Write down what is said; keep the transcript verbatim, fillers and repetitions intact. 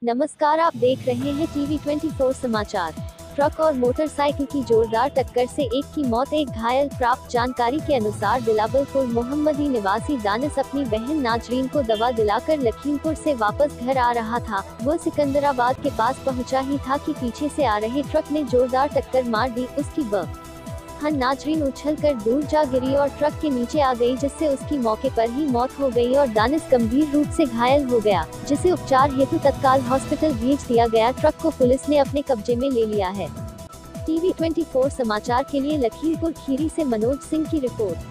नमस्कार, आप देख रहे हैं टीवी ट्वेंटी फोर समाचार। ट्रक और मोटरसाइकिल की जोरदार टक्कर से एक की मौत, एक घायल। प्राप्त जानकारी के अनुसार बिलावलपुर मोहम्मदी निवासी दानिश अपनी बहन नाजरीन को दवा दिलाकर लखीमपुर से वापस घर आ रहा था। वह सिकंदराबाद के पास पहुंचा ही था कि पीछे से आ रहे ट्रक ने जोरदार टक्कर मार दी। उसकी बहन नाजरीन उछलकर दूर जा गिरी और ट्रक के नीचे आ गई, जिससे उसकी मौके पर ही मौत हो गई और दानिश गंभीर रूप से घायल हो गया, जिसे उपचार हेतु तत्काल हॉस्पिटल भेज दिया गया। ट्रक को पुलिस ने अपने कब्जे में ले लिया है। टीवी ट्वेंटी फोर समाचार के लिए लखीमपुर खीरी से मनोज सिंह की रिपोर्ट।